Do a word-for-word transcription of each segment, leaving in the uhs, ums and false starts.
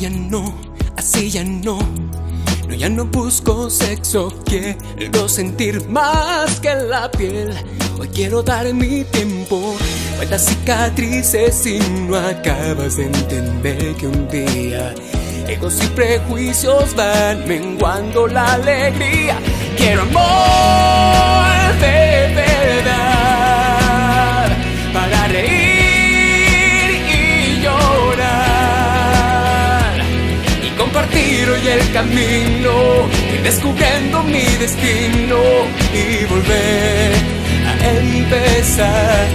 ya no, así ya no. No, ya no busco sexo, quiero sentir más que la piel. Hoy quiero dar mi tiempo, cuántas cicatrices si no acabas de entender que un día egos y prejuicios van menguando la alegría. Quiero amor de verdad para reír y llorar y compartir hoy el camino, ir descubriendo mi destino y volver a empezar.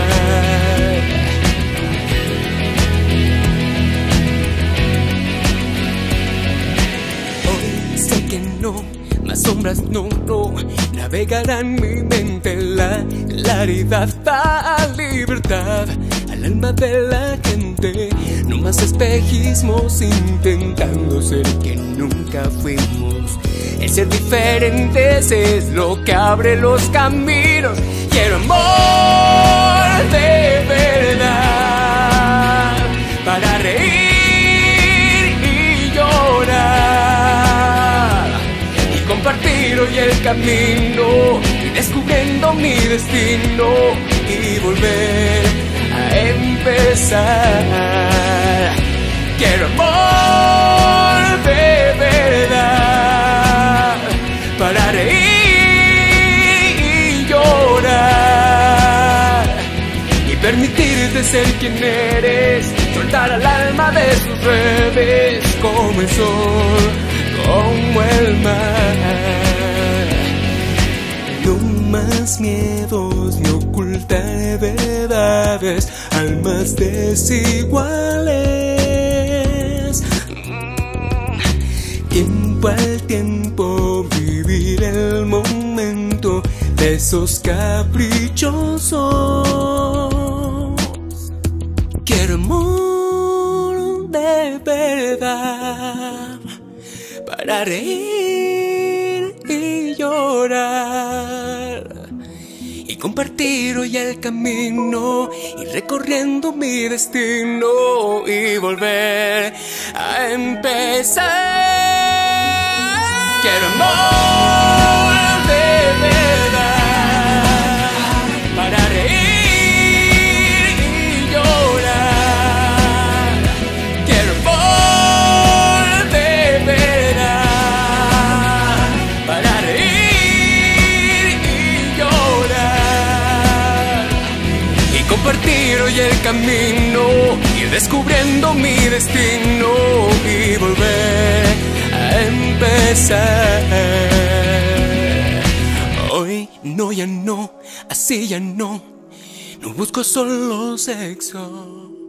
Más sombras no, no navegarán mi mente. La claridad da libertad al alma de la gente. No más espejismos intentando ser quien nunca fuimos. El ser diferentes es lo que abre los caminos. Quiero amor de verdad para reír y llorar, compartir hoy el camino, y descubriendo mi destino y volver a empezar. Quiero amor de verdad para reír y llorar y permitirte ser quien eres, soltar al alma de sus redes como el sol, como el mar. No más miedos ni ocultar verdades, almas desiguales. Tiempo al tiempo, vivir el momento de esos caprichosos. Quiero amor de verdad para reír y llorar y compartir hoy el camino, y recorriendo mi destino y volver a empezar. Quiero amor de verdad para reír y llorar. Quiero amor de verdad para reír y llorar y compartir hoy el camino, ir descubriendo mi destino y volver a empezar. Hoy no, ya no, así ya no. No busco solo sexo.